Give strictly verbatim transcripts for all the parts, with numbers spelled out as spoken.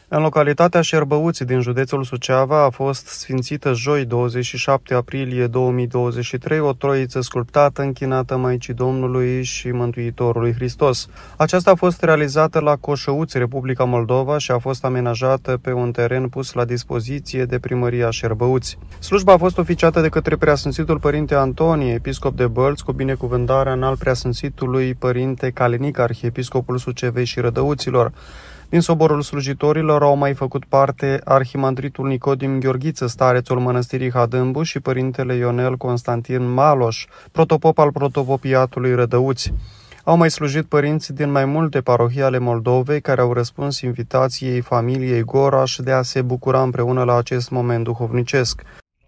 În localitatea Șerbăuți din județul Suceava a fost sfințită joi, douăzeci și șapte aprilie două mii douăzeci și trei, o troiță sculptată închinată Maicii Domnului și Mântuitorului Hristos. Aceasta a fost realizată la Coșăuți, Republica Moldova, și a fost amenajată pe un teren pus la dispoziție de primăria Șerbăuți. Slujba a fost oficiată de către Preasfințitul Părinte Antonie, episcop de Bălți, cu binecuvântarea în al Preasfințitului Părinte Calenic, arhiepiscopul Sucevei și Rădăuților. Din soborul slujitorilor au mai făcut parte arhimandritul Nicodim Gheorghiță, starețul mănăstirii Hadâmbu, și părintele Ionel Constantin Maloș, protopop al protopopiatului Rădăuți. Au mai slujit părinți din mai multe parohii ale Moldovei care au răspuns invitației familiei Goraș de a se bucura împreună la acest moment duhovnicesc.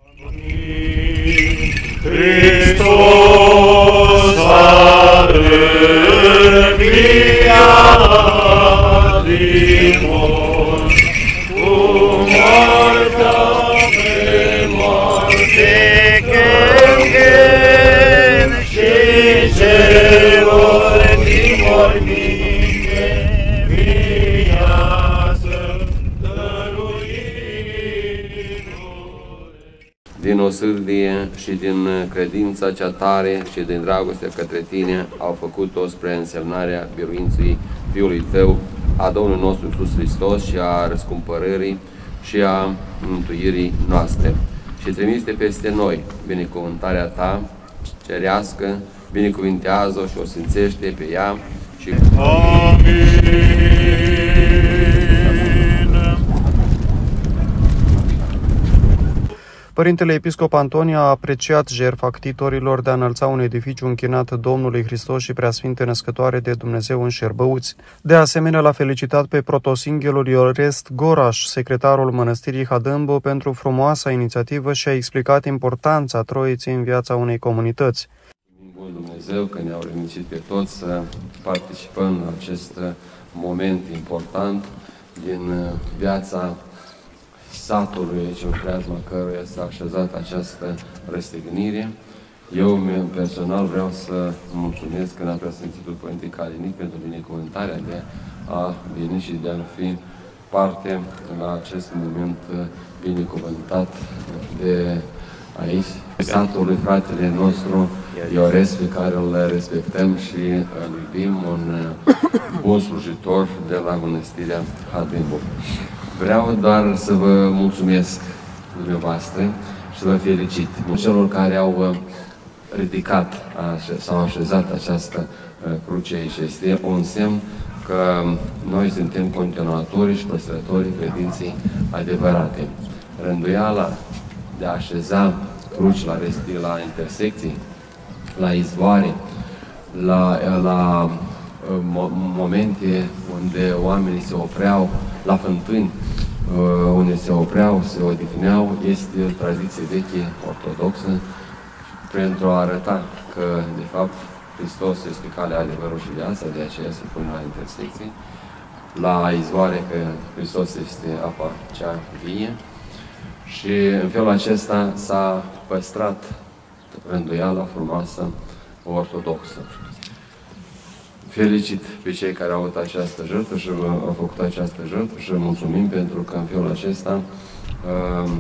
Hristos a înviat din morți, cu moartea pe moarte chem și celor din morminte viață dăruindu-le. Din osârdie și din credința cea tare și din dragoste către Tine au făcut-o spre însemnarea biruinței Fiului Tău, a Domnului nostru Iisus Hristos și a răscumpărării și a mântuirii noastre. Și trimite peste noi binecuvântarea Ta cerească, binecuvintează-o și o sfințește pe ea și... Amin. Părintele episcop Antonie a apreciat jertfa ctitorilor de a înălța un edificiu închinat Domnului Hristos și Preasfinte Născătoare de Dumnezeu în Șerbăuți. De asemenea, l-a felicitat pe protosinghelul Iorest Goraș, secretarul mănăstirii Hadâmbu, pentru frumoasa inițiativă și a explicat importanța Troiței în viața unei comunități. Bun Dumnezeu că ne-au reunicit pe toți să participăm la acest moment important din viața satului aici, în preajma căruia s-a așezat această răstignire. Eu, personal, vreau să mulțumesc în Preasfințitul Părinte Calenic pentru binecuvântarea de a veni și de a fi parte la acest moment binecuvântat de aici, satului fratele nostru Iorest, pe care îl respectăm și îl iubim, un bun slujitor de la Mănăstirea Hadâmbu. Vreau doar să vă mulțumesc dumneavoastră și să vă felicit celor care au ridicat sau așezat această cruce aici. Este un semn că noi suntem continuatorii și păstrătorii credinței adevărate. Rânduiala de a așeza cruci la, resti, la intersecții, la izvoare, la, la momente unde oamenii se opreau, la fântâni, unde se opreau, se odihneau, este o tradiție veche, ortodoxă, pentru a arăta că, de fapt, Hristos este calea, adevărul și viața, de aceea se pune la intersecții, la izvoare că Hristos este apa cea vie, și în felul acesta s-a păstrat rânduiala frumoasă ortodoxă. Felicit pe cei care au avut această jertfă și au făcut această jertfă și mulțumim pentru că în felul acesta uh,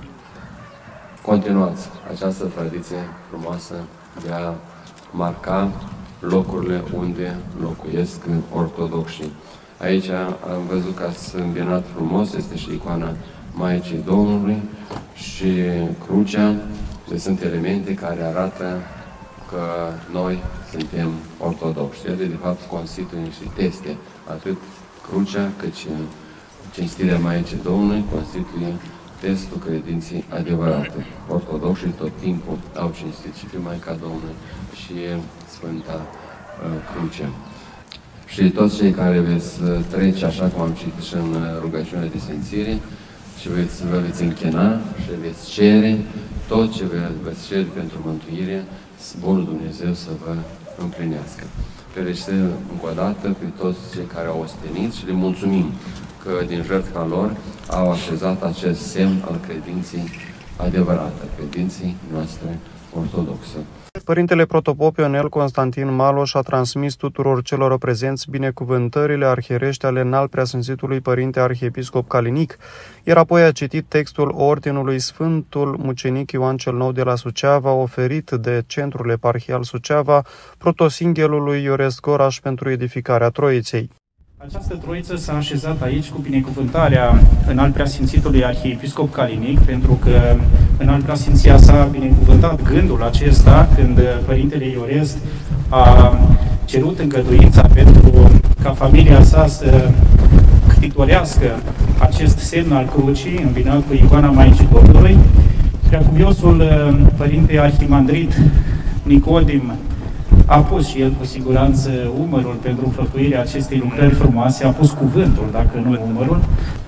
continuați această tradiție frumoasă de a marca locurile unde locuiesc ortodoxii. Aici am văzut că ați îmbinat frumos, este și icoana Maicii Domnului și crucea, deci sunt elemente care arată că noi suntem ortodoxi. Ele, de fapt, constituie niște teste. Atât crucea, cât și cinstirea Maicii Domnului constituie testul credinței adevărate. Ortodoxii tot timpul au cinstit și pe Maica Domnului și Sfânta uh, Cruce. Și toți cei care veți trece, așa cum am citit și în rugăciunea de sfințire, și veți, vă veți închina și veți cere tot ce veți cere pentru mântuire, bunul Dumnezeu să vă împlinească. Felicitări încă o dată pe toți cei care au ostenit și le mulțumim că din jertfa lor au așezat acest semn al credinței adevărate, credinței noastre ortodoxă. Părintele protopop Ionel Constantin Maloș a transmis tuturor celor prezenți binecuvântările arhierești ale Înalt Preasfințitului Părinte Arhiepiscop Calinic, iar apoi a citit textul Ordinului Sfântul Mucenic Ioan cel Nou de la Suceava, oferit de Centrul Eparhial Suceava, protosinghelului Iorest Goraș pentru edificarea Troiței. Această troiță s-a așezat aici cu binecuvântarea Înalt Preasfințitului Arhiepiscop Calinic, pentru că Înalt Preasfinția s-a binecuvântat gândul acesta când Părintele Iorest a cerut încăduința pentru ca familia sa să ctitorească acest semn al crucii îmbinat cu icoana Maicii Domnului. Preacuviosul Părinte Arhimandrit Nicodim a pus și el cu siguranță umărul pentru înfăptuirea acestei lucrări frumoase, a pus cuvântul, dacă nu umărul.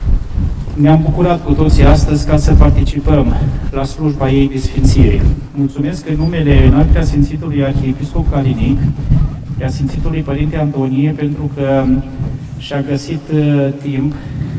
Ne-am bucurat cu toții astăzi ca să participăm la slujba ei de sfințire. Mulțumesc în numele Înalt Preasfințitului Arhiepiscop Calinic, Preasfințitului Părinte Antonie, pentru că și-a găsit uh, timp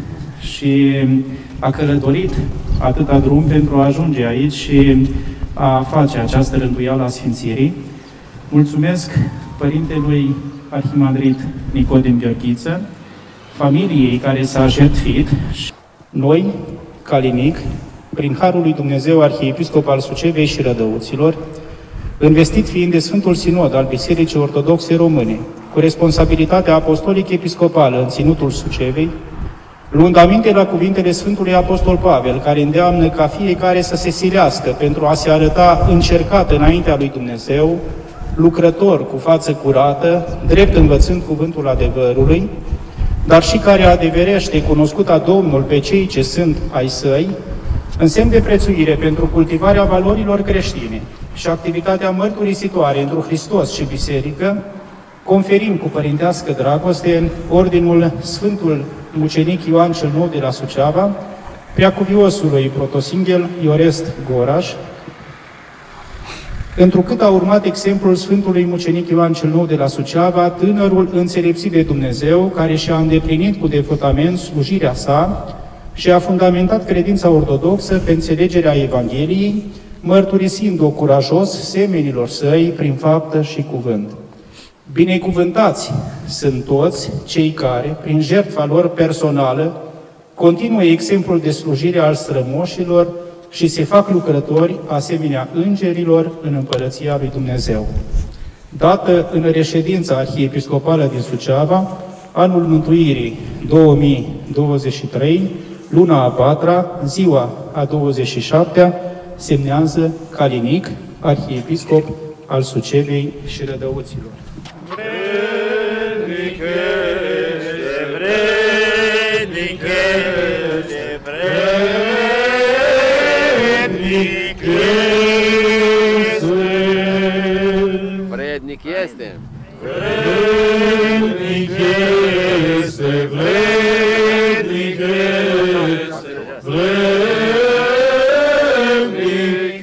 și a călătorit atâta drum pentru a ajunge aici și a face această rânduială a sfințirii. Mulțumesc Părintelui Arhimandrit Nicodim Gheorghiță, familiei care s-a jertfit. Noi, Calinic, prin Harul lui Dumnezeu, Arhiepiscop al Sucevei și Rădăuților, investit fiind de Sfântul Sinod al Bisericii Ortodoxe Române, cu responsabilitatea apostolic-episcopală în Ținutul Sucevei, luând aminte la cuvintele Sfântului Apostol Pavel, care îndeamnă ca fiecare să se silească pentru a se arăta încercat înaintea lui Dumnezeu, lucrător cu față curată, drept învățând cuvântul adevărului, dar și care adeverește cunoscuta Domnul pe cei ce sunt ai săi, în semn de prețuire pentru cultivarea valorilor creștine și activitatea mărturisitoare întru Hristos și Biserică, conferim cu părintească dragoste Ordinul Sfântul Mucenic Ioan cel Nou de la Suceava, Preacuviosului protosinghel Iorest Goraș, întrucât a urmat exemplul Sfântului Mucenic Ioan cel Nou de la Suceava, tânărul înțelepțit de Dumnezeu, care și-a îndeplinit cu devotament slujirea sa și a fundamentat credința ortodoxă pe înțelegerea Evangheliei, mărturisind-o curajos semenilor săi prin faptă și cuvânt. Binecuvântați sunt toți cei care, prin jertfa lor personală, continuă exemplul de slujire al strămoșilor și se fac lucrători asemenea îngerilor în Împărăția lui Dumnezeu. Dată în reședința arhiepiscopală din Suceava, anul mântuirii două mii douăzeci și trei, luna a patra, ziua a douăzeci și șaptea, semnează Calinic, arhiepiscop al Sucevei și Rădăuților. Vrednic este, vrednic este, vrednic este. Vrednic este. Vrednic este, vrednic este, vrednic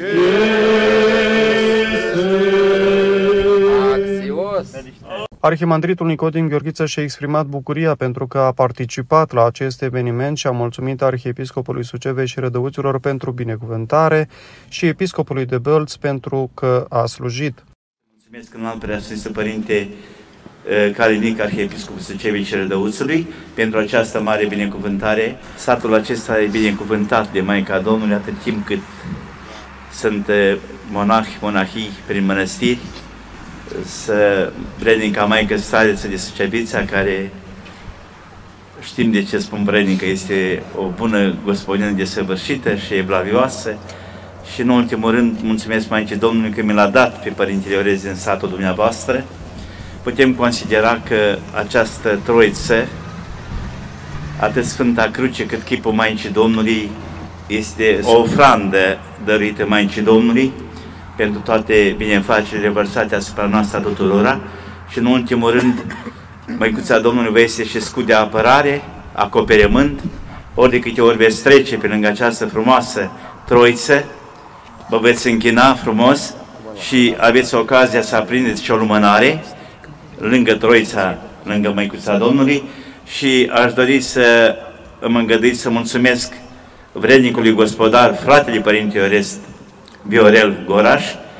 este. Arhimandritul Nicodim Gheorghiță și-a exprimat bucuria pentru că a participat la acest eveniment și a mulțumit Arhiepiscopului Sucevei și Rădăuților pentru binecuvântare și Episcopului de Bălț pentru că a slujit. Mulțumesc Înalt Preasfințit Părinte Calinic, Arhiepiscopul Sucevei și Rădăuțului, pentru această mare binecuvântare. Satul acesta e binecuvântat de Maica Domnului atât timp cât sunt monahi, monahii prin mănăstiri, să vrednica Maică Stareță de Sucevița, care știm de ce spun vrednică, este o bună gospodină desăvârșită și evlavioasă. Și în ultimul rând, mulțumesc Maicii Domnului că mi l-a dat pe Părintele Iorez din satul dumneavoastră. Putem considera că această troiță, atât Sfânta Cruce cât chipul Maicii Domnului, este o ofrandă dăruită Maicii Domnului pentru toate binefacerile vărsate asupra noastră tuturora. Și în ultimul rând, Măicuța Domnului vă este și scut de apărare, acoperământ, ori de câte ori veți trece pe lângă această frumoasă troiță, vă veți închina frumos și aveți ocazia să aprindeți și o lumânare lângă troița, lângă Măicuța Domnului. Și aș dori să îmi îngăduiți să mulțumesc vrednicului gospodar, fratele Părinte Iorest Viorel Goraș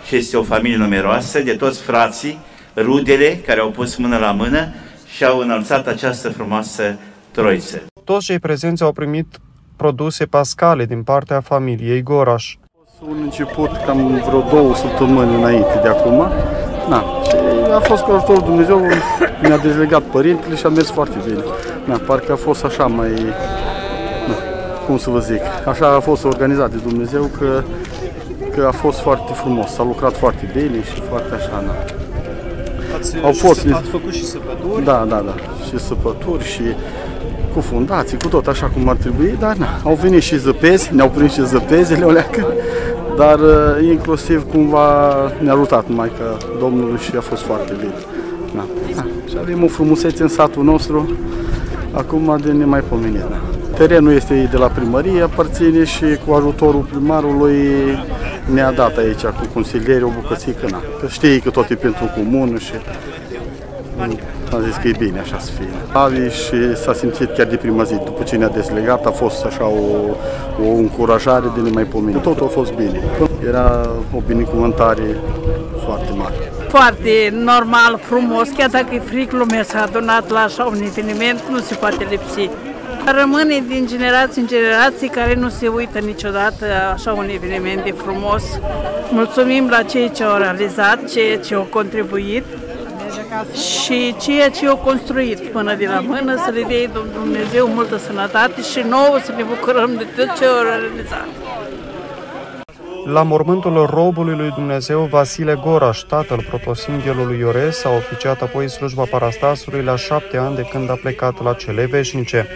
și este o familie numeroasă, de toți frații, rudele care au pus mână la mână și au înălțat această frumoasă troiță. Toți cei prezenți au primit produse pascale din partea familiei Goraș. Un început cam vreo două săptămâni înainte de acum. Na, și a fost cu ajutorul Dumnezeu, mi-a dezlegat părintele și a mers foarte bine. Na, parcă a fost așa mai, na, cum să vă zic, așa a fost organizat de Dumnezeu că, că a fost foarte frumos, s-a lucrat foarte bine și foarte așa. Na. Ați, Au fost, ați făcut și săpături? Da, da, da, și săpături și cu fundații, cu tot așa cum ar trebui, dar na, au venit și zăpezi, ne-au prins și zăpezele oleacă, dar inclusiv cumva ne-a ajutat Maica Domnului și a fost foarte bine. Na, na. Și avem o frumusețe în satul nostru, acum de nemaipomenit. Na. Terenul este de la primărie, aparține și cu ajutorul primarului ne-a dat aici cu consilierii o bucățică, na, că știi că tot e pentru comună și am zis că e bine așa să fie. Avi și s-a simțit chiar de prima zi, după ce ne-a deslegat, a fost așa o, o încurajare de nemaipomenit. Totul a fost bine. Era o binecuvântare foarte mare. Foarte normal, frumos, chiar dacă e fric, lumea s-a adunat la așa un eveniment, nu se poate lipsi. Rămâne din generații în generații care nu se uită niciodată așa un eveniment de frumos. Mulțumim la cei ce au realizat, cei ce au contribuit și ceea ce au construit mână de la mână, să le dea Dumnezeu multă sănătate și nouă să ne bucurăm de tot ce au realizat. La mormântul robului lui Dumnezeu Vasile Goraș, tatăl protosinghelului Iores, a oficiat apoi slujba parastasului la șapte ani de când a plecat la cele veșnice.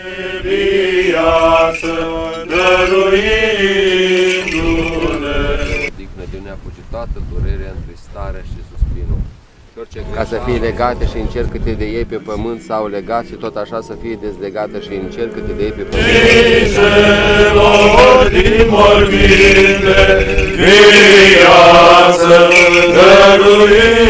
Dignă de neapucitată, durerea, întristarea și suspinul. Ca să fie legate și în cer câte de ei pe pământ s-au legat și tot așa să fie dezlegată și în cer câte de ei pe pământ. din morminte, viață, dăruim.